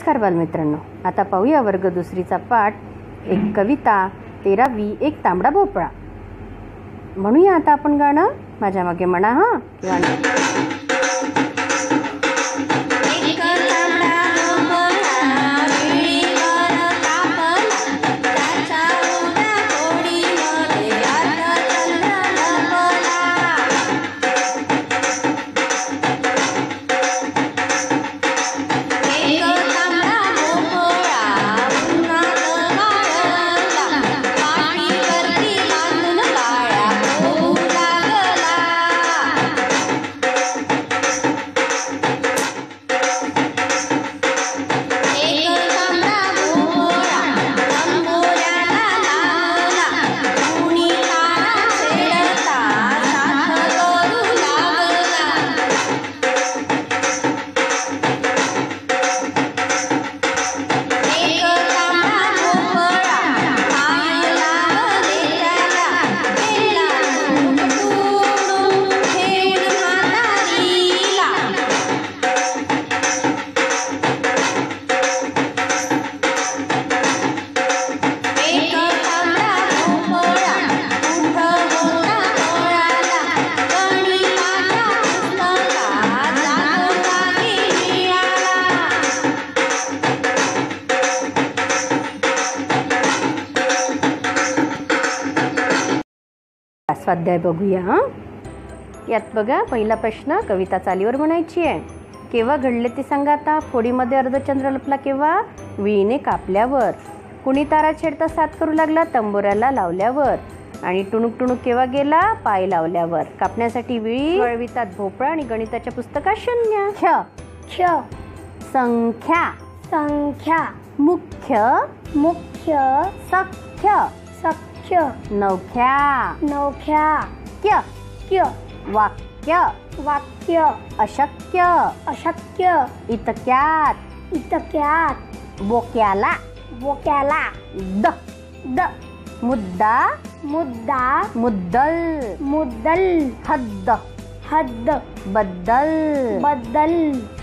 नमस्कार बालमित्रांनो, आता पाहूया वर्ग दुसरीचा पाठ. एक कविता, 13वी, एक तांबडा भोपळा. म्हणूया आता आपण गाणं. माझ्या मागे म्हणा. गाणं. स्वाध्याय बघूया. यात बघा, पहिला प्रश्न, कविता चालीवर म्हणायची आहे. केव्हा घडले ते सांगा आता. फोडीमध्ये अर्धचंद्र लपला केव्हा. विळीने कापल्यावर. कुणी तारा छेडता साथ करू लागला तंबोऱ्याला लावल्यावर. आणि टुणूक टुणूक केव्हा गेला पाय लावल्यावर. कापण्यासाठी विळी, वळवितात भोपळा आणि गणिताच्या पुस्तकात शून्य. ख्य क्ष संख्या संख्या मुख्य मुख्य सख्य सख्य नवख्या नवख्या क्य क्य वाक्य वाक्य अशक्य अशक्य इतक्यात इतक्यात बोक्याला बोक्याला द द मुद्दा मुद्दा मुद्दल मुद्दल हद्द हद्द बद्दल बद्दल